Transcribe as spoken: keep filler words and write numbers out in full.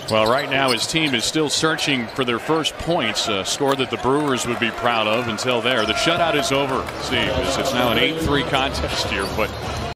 Well, right now his team is still searching for their first points, a score that the Brewers would be proud of until there. The shutout is over, Steve. It's now an eight three contest here, but